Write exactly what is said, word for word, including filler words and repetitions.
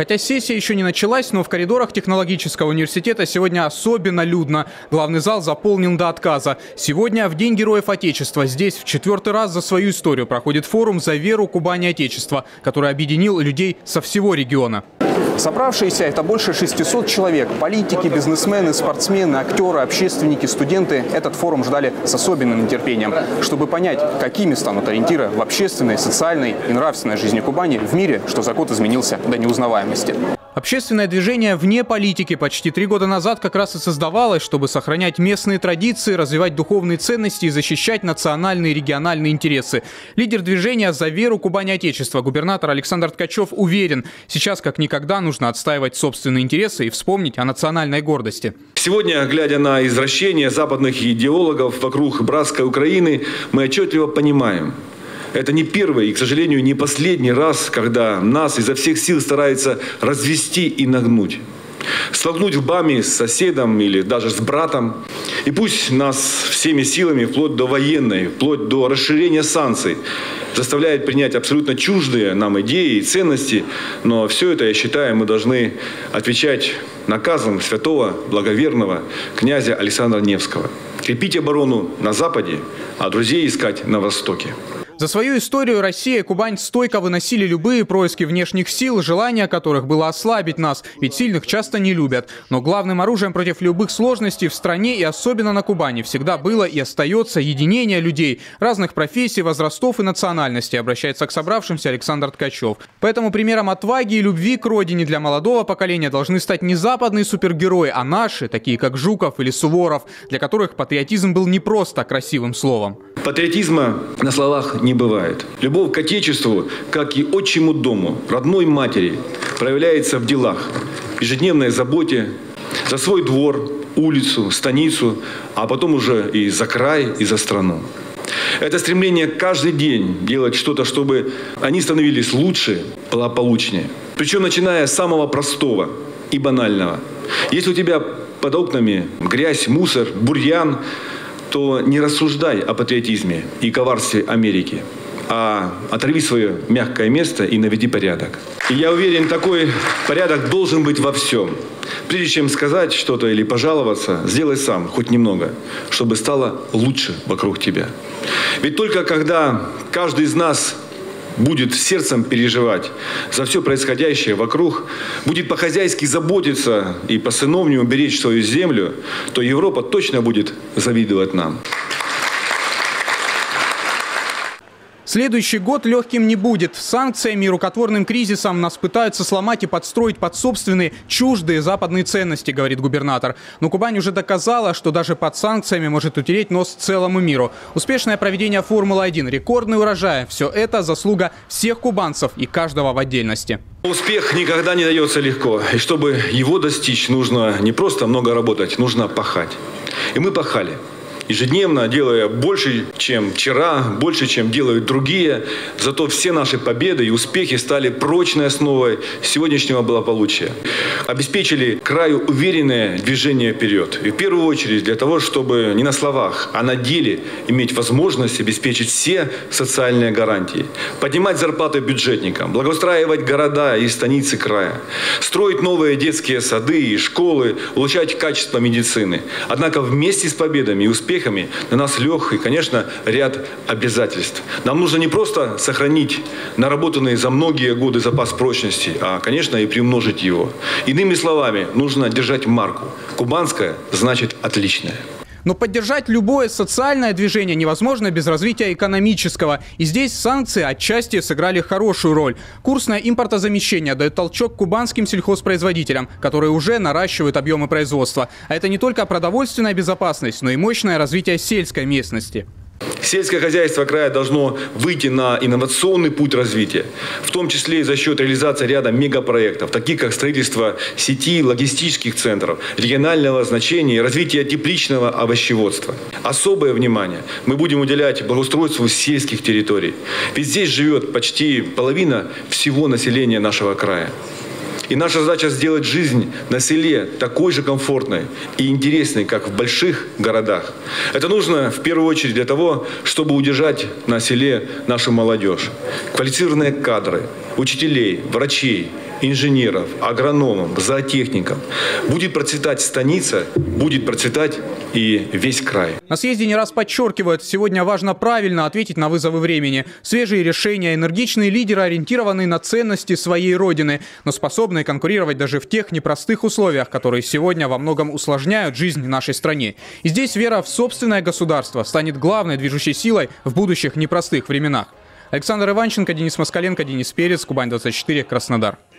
Хотя сессия еще не началась, но в коридорах технологического университета сегодня особенно людно. Главный зал заполнен до отказа. Сегодня, в День Героев Отечества, здесь в четвертый раз за свою историю проходит форум «За веру Кубани Отечества», который объединил людей со всего региона. Собравшиеся – это больше шестисот человек. Политики, бизнесмены, спортсмены, актеры, общественники, студенты этот форум ждали с особенным нетерпением, чтобы понять, какими станут ориентиры в общественной, социальной и нравственной жизни Кубани в мире, что за год изменился до неузнаваемости. Общественное движение вне политики почти три года назад как раз и создавалось, чтобы сохранять местные традиции, развивать духовные ценности и защищать национальные и региональные интересы. Лидер движения «За веру Кубани Отечества» губернатор Александр Ткачев уверен, сейчас как никогда нужно отстаивать собственные интересы и вспомнить о национальной гордости. Сегодня, глядя на извращения западных идеологов вокруг братской Украины, мы отчетливо понимаем, это не первый и, к сожалению, не последний раз, когда нас изо всех сил стараются развести и нагнуть. Столкнуть лбами с соседом или даже с братом. И пусть нас всеми силами, вплоть до военной, вплоть до расширения санкций, заставляет принять абсолютно чуждые нам идеи и ценности, но все это, я считаю, мы должны отвечать наказом святого, благоверного князя Александра Невского. Крепить оборону на Западе, а друзей искать на Востоке. За свою историю Россия и Кубань стойко выносили любые происки внешних сил, желание которых было ослабить нас, ведь сильных часто не любят. Но главным оружием против любых сложностей в стране и особенно на Кубани всегда было и остается единение людей разных профессий, возрастов и национальностей, обращается к собравшимся Александр Ткачев. Поэтому примером отваги и любви к родине для молодого поколения должны стать не западные супергерои, а наши, такие как Жуков или Суворов, для которых патриотизм был не просто красивым словом. Патриотизма на словах не Не бывает. Любовь к Отечеству, как и отчему дому, родной матери, проявляется в делах, в ежедневной заботе за свой двор, улицу, станицу, а потом уже и за край, и за страну. Это стремление каждый день делать что-то, чтобы они становились лучше, благополучнее. Причем начиная с самого простого и банального. Если у тебя под окнами грязь, мусор, бурьян, то не рассуждай о патриотизме и коварстве Америки, а оторви свое мягкое место и наведи порядок. И я уверен, такой порядок должен быть во всем. Прежде чем сказать что-то или пожаловаться, сделай сам хоть немного, чтобы стало лучше вокруг тебя. Ведь только когда каждый из нас будет сердцем переживать за все происходящее вокруг, будет по-хозяйски заботиться и по-сыновнему беречь свою землю, то Европа точно будет завидовать нам. Следующий год легким не будет. Санкциями и рукотворным кризисом нас пытаются сломать и подстроить под собственные чуждые западные ценности, говорит губернатор. Но Кубань уже доказала, что даже под санкциями может утереть нос целому миру. Успешное проведение Формулы один, рекордный урожай – все это заслуга всех кубанцев и каждого в отдельности. Успех никогда не дается легко. И чтобы его достичь, нужно не просто много работать, нужно пахать. И мы пахали. Ежедневно делая больше, чем вчера, больше, чем делают другие. Зато все наши победы и успехи стали прочной основой сегодняшнего благополучия. Обеспечили краю уверенное движение вперед. И в первую очередь для того, чтобы не на словах, а на деле иметь возможность обеспечить все социальные гарантии. Поднимать зарплаты бюджетникам, благоустраивать города и станицы края. Строить новые детские сады и школы, улучшать качество медицины. Однако вместе с победами и успехами на нас лег и, конечно, ряд обязательств. Нам нужно не просто сохранить наработанный за многие годы запас прочности, а, конечно, и приумножить его. Иными словами, нужно держать марку. Кубанская значит отличная. Но поддержать любое социальное движение невозможно без развития экономического. И здесь санкции отчасти сыграли хорошую роль. Курсное импортозамещение дает толчок кубанским сельхозпроизводителям, которые уже наращивают объемы производства. А это не только продовольственная безопасность, но и мощное развитие сельской местности. Сельское хозяйство края должно выйти на инновационный путь развития, в том числе и за счет реализации ряда мегапроектов, таких как строительство сети логистических центров, регионального значения и развитие тепличного овощеводства. Особое внимание мы будем уделять благоустройству сельских территорий, ведь здесь живет почти половина всего населения нашего края. И наша задача сделать жизнь на селе такой же комфортной и интересной, как в больших городах. Это нужно в первую очередь для того, чтобы удержать на селе нашу молодежь. Квалифицированные кадры, учителей, врачей, инженеров, агрономов, зоотехников, будет процветать станица, будет процветать и весь край. На съезде не раз подчеркивают, сегодня важно правильно ответить на вызовы времени. Свежие решения, энергичные лидеры, ориентированные на ценности своей родины, но способные конкурировать даже в тех непростых условиях, которые сегодня во многом усложняют жизнь нашей стране. И здесь вера в собственное государство станет главной движущей силой в будущих непростых временах. Александр Иванченко, Денис Москаленко, Денис Перец, Кубань двадцать четыре, Краснодар.